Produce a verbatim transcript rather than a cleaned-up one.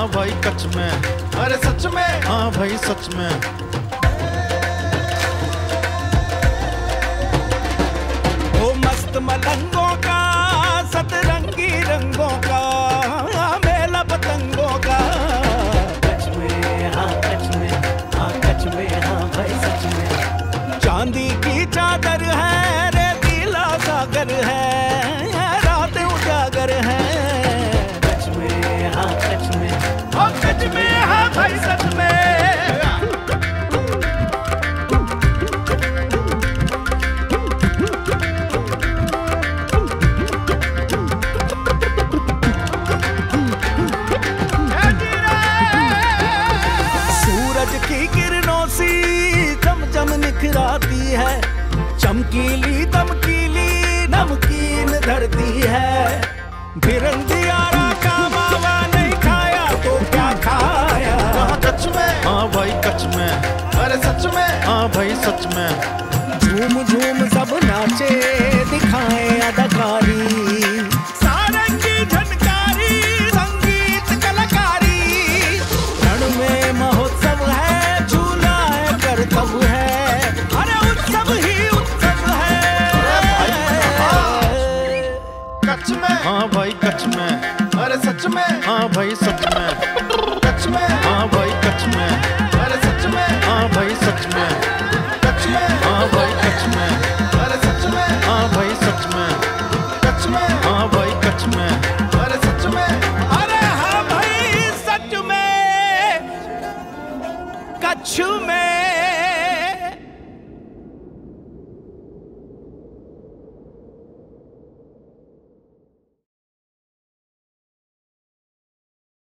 हाँ भाई कच में, अरे सच में, हाँ भाई सच में। ओ मस्त मलंगों का, सतरंगी रंगों का, मेला पतंगों का। कच में, हाँ कच में, हाँ कच में, हाँ भाई सच में। चांदी की चादर है, रेतीला सागर है, रात उजागर है। कच में, हाँ कच में, हाँ कच में, हाँ भाई सच में। सूरज की किरणों सी चमचम निखराती है, चमकीली दमकीली नमकीन धरती है। भिरंदियारा का मावा नहीं खाया तो क्या खाया। हाँ कच में, हाँ भाई कच में, अरे सच में, हाँ भाई सच में। झूम झूम सब नाचे दिखाए अदाकारी, सारंगी झनकारी संगीत कलाकारी। रण में महोत्सव है, झूला है करतब है, अरे उत्सव ही उत्सव है। कच में, हाँ भाई कच में, अरे सच में, हाँ भाई सच में। कच में, हाँ भाई कच में, अरे सच में।